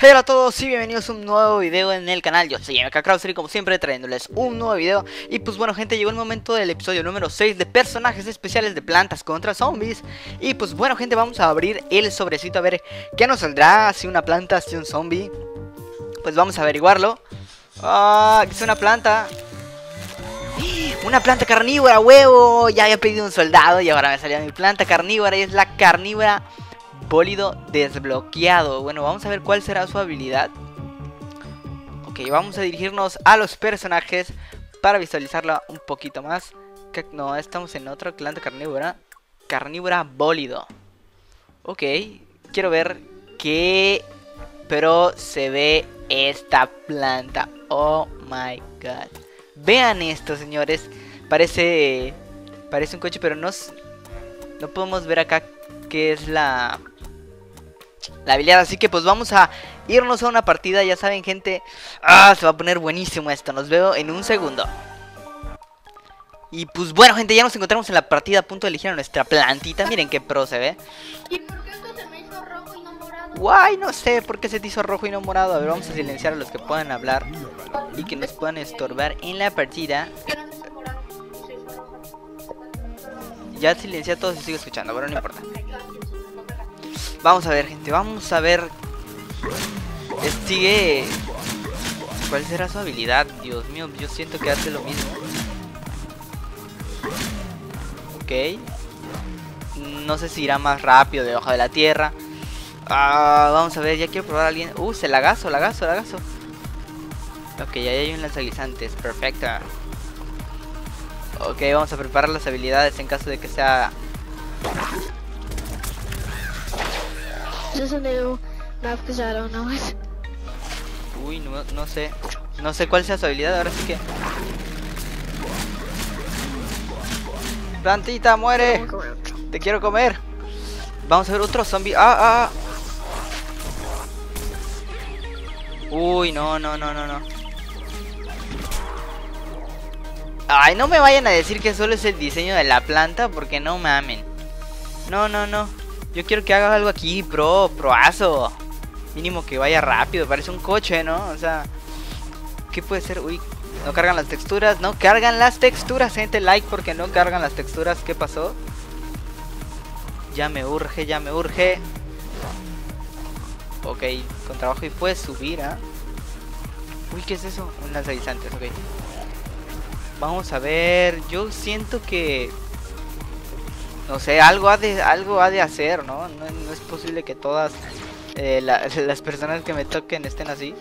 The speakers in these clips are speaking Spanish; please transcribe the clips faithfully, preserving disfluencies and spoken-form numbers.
Hola a todos y bienvenidos a un nuevo video en el canal. Yo soy M K Krauser y como siempre trayéndoles un nuevo video. Y pues bueno gente, llegó el momento del episodio número seis de personajes especiales de Plantas contra Zombies. Y pues bueno gente, vamos a abrir el sobrecito a ver qué nos saldrá, si una planta, si un zombie. Pues vamos a averiguarlo. Ah, aquí es una planta. Una planta carnívora, huevo. Ya había pedido un soldado y ahora me salió mi planta carnívora y es la carnívora Bólido desbloqueado. Bueno, vamos a ver cuál será su habilidad. Ok, vamos a dirigirnos a los personajes para visualizarla un poquito más. No, estamos en otra planta carnívora. Carnívora Bólido. Ok, quiero ver qué pero se ve esta planta. Oh my god. Vean esto, señores. Parece Parece un coche, pero no, no podemos ver acá qué es la La habilidad, así que pues vamos a irnos a una partida. Ya saben gente, ah, se va a poner buenísimo esto. Nos veo en un segundo. Y pues bueno gente, ya nos encontramos en la partida, a punto de elegir a nuestra plantita. Miren qué pro se ve. ¿Y por qué esto se me hizo rojo y no morado? Guay, no sé por qué se te hizo rojo y no morado. A ver, vamos a silenciar a los que puedan hablar y que nos puedan estorbar en la partida. ¿Qué no se hizo morado? Se hizo rojo. Ya silencié a todos y sigo escuchando, pero no importa. Vamos a ver gente, vamos a ver. Sigue. ¿Cuál será su habilidad? Dios mío, yo siento que hace lo mismo. Ok. No sé si irá más rápido debajo de la tierra. Ah, vamos a ver, ya quiero probar a alguien. Uh, se lagazo, lagazo, lagazo. Ok, ya hay un lanzaguisantes, perfecto. Ok, vamos a preparar las habilidades en caso de que sea. Is this a new map? Because I don't know it. Uy, no, no sé. No sé cuál sea su habilidad, ahora sí que. Plantita, muere. Te quiero comer. Vamos a ver otro zombie. Ah, ah. Uy, no, no, no, no, no. Ay, no me vayan a decir que solo es el diseño de la planta, porque no mamen. No, no, no. Yo quiero que haga algo aquí, pro, proazo. Mínimo que vaya rápido, parece un coche, ¿no? O sea, ¿qué puede ser? Uy, no cargan las texturas, no cargan las texturas, gente, like porque no cargan las texturas. ¿Qué pasó? Ya me urge, ya me urge. Ok, con trabajo y puedes subir, ¿ah? ¿eh? Uy, ¿qué es eso? Un lanzaguisantes, ok. Vamos a ver, yo siento que... No sé, algo ha de, algo ha de hacer, ¿no? No, no es posible que todas eh, la, las personas que me toquen estén así.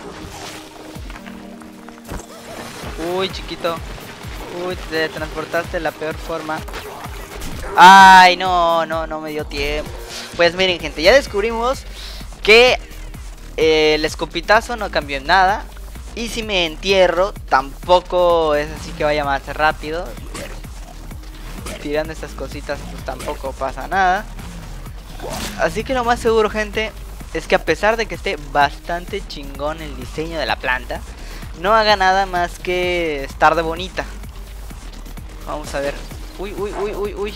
Uy, chiquito. Uy, te transportaste de la peor forma. Ay, no, no, no me dio tiempo. Pues miren, gente, ya descubrimos que eh, el escopitazo no cambió en nada. Y si me entierro, tampoco es así que vaya más rápido. Tirando estas cositas pues tampoco pasa nada. Así que lo más seguro gente es que a pesar de que esté bastante chingón el diseño de la planta, no haga nada más que estar de bonita. Vamos a ver. Uy, uy, uy, uy, uy.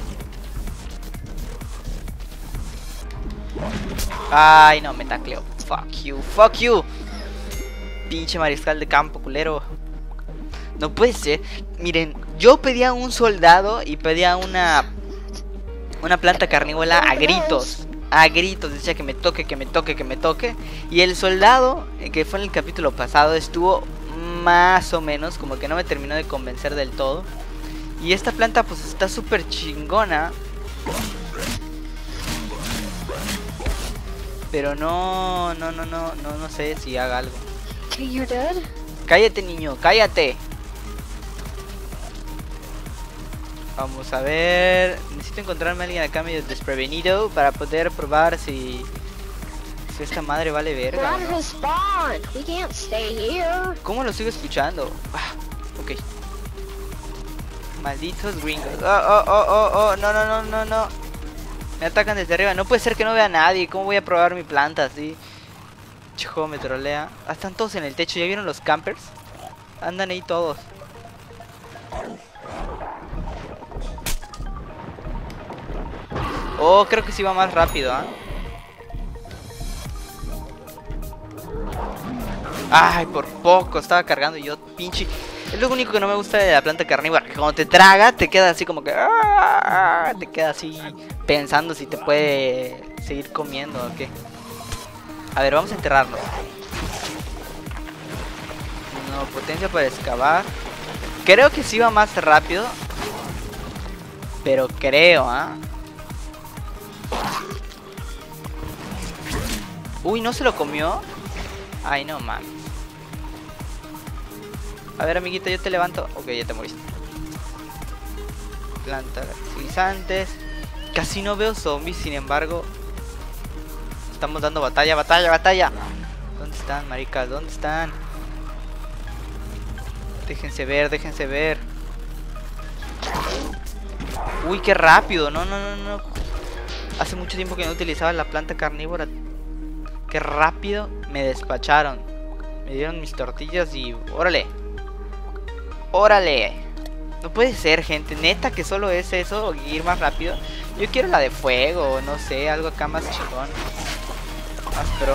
Ay, no, me tacleo. Fuck you, fuck you. Pinche mariscal de campo, culero. No puede ser. Miren, yo pedía un soldado y pedía una una planta carnívora a gritos. A gritos, decía que me toque, que me toque, que me toque. Y el soldado, que fue en el capítulo pasado, estuvo más o menos, como que no me terminó de convencer del todo. Y esta planta pues está súper chingona. Pero no, no, no, no, no, no sé si haga algo. Okay, you're dead? Cállate, niño, cállate. Vamos a ver. Necesito encontrarme a alguien acá medio desprevenido para poder probar si si esta madre vale verga, ¿no? ¿Cómo lo sigo escuchando? Ah, ok. Malditos gringos. Oh, oh, oh, oh, oh. No, no, no, no, no. Me atacan desde arriba. No puede ser que no vea a nadie. ¿Cómo voy a probar mi planta así? Chico, me trolea. Ah, están todos en el techo. ¿Ya vieron los campers? Andan ahí todos. Oh, creo que sí va más rápido, ¿ah? ¿eh? Ay, por poco estaba cargando y yo pinche. Es lo único que no me gusta de la planta carnívora, que cuando te traga te queda así como que ¡ah! Te queda así pensando si te puede seguir comiendo o qué. A ver, vamos a enterrarlo. No, potencia para excavar. Creo que sí va más rápido. Pero creo, ¿ah? Uy, ¿no se lo comió? Ay, no, mames. A ver, amiguito, yo te levanto. Ok, ya te moriste. Plantas fertilizantes. Casi no veo zombies, sin embargo. Estamos dando batalla, batalla, batalla. ¿Dónde están, maricas? ¿Dónde están? Déjense ver, déjense ver. Uy, qué rápido. No, no, no, no. Hace mucho tiempo que no utilizaba la planta carnívora. Qué rápido me despacharon. Me dieron mis tortillas y... ¡Órale! ¡Órale! No puede ser, gente. Neta que solo es eso, ir más rápido. Yo quiero la de fuego, no sé, algo acá más chingón. Más pro.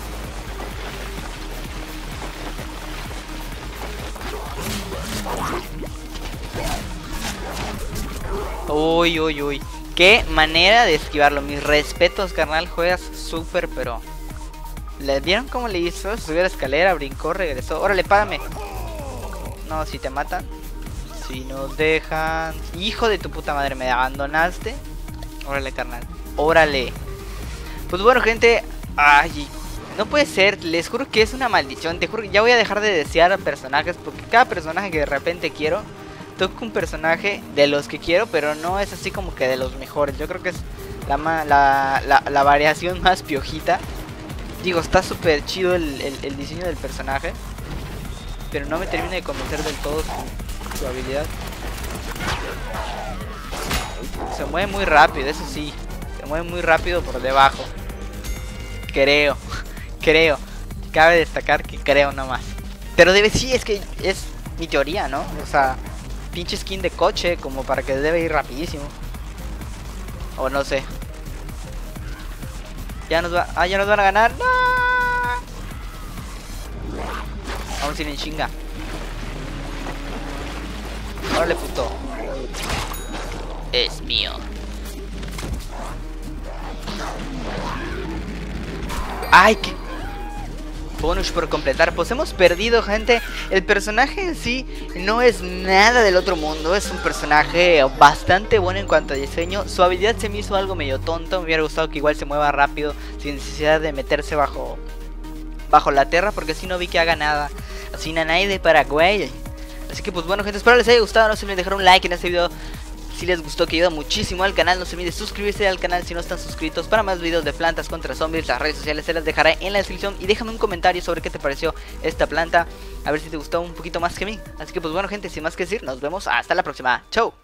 Uy, uy, uy. Qué manera de esquivarlo. Mis respetos, carnal. Juegas súper, pero... ¿Le vieron cómo le hizo? Subió la escalera, brincó, regresó. ¡Órale, págame! No, si te matan. Si nos dejan... Hijo de tu puta madre, ¿me abandonaste? Órale, carnal. Órale. Pues bueno, gente. Ay, no puede ser. Les juro que es una maldición. Te juro que ya voy a dejar de desear a personajes. Porque cada personaje que de repente quiero, toco un personaje de los que quiero, pero no es así como que de los mejores. Yo creo que es la, la, la, la variación más piojita. Digo, está súper chido el, el, el diseño del personaje, pero no me termina de convencer del todo su, su habilidad. Se mueve muy rápido, eso sí. Se mueve muy rápido por debajo. Creo, creo. Cabe destacar que creo nomás. Pero debe, sí, es que es mi teoría, ¿no? O sea, pinche skin de coche, como para que debe ir rapidísimo. O no sé. Ya nos va, ah, ya nos van a ganar. ¡No! Vamos a ir en chinga. Órale, puto. Es mío. Ay, qué bonus por completar. Pues hemos perdido, gente. El personaje en sí no es nada del otro mundo. Es un personaje bastante bueno en cuanto a diseño. Su habilidad se me hizo algo medio tonto. Me hubiera gustado que igual se mueva rápido, sin necesidad de meterse bajo Bajo la tierra, porque así no vi que haga nada. Así nanay de Paraguay. Así que pues bueno, gente, espero les haya gustado. No se olviden dejar un like en este video si les gustó, que ayuda muchísimo al canal. No se olviden suscribirse al canal si no están suscritos. Para más videos de plantas contra zombies, las redes sociales se las dejaré en la descripción. Y déjame un comentario sobre qué te pareció esta planta, a ver si te gustó un poquito más que a mí. Así que pues bueno, gente, sin más que decir, nos vemos hasta la próxima. Chau.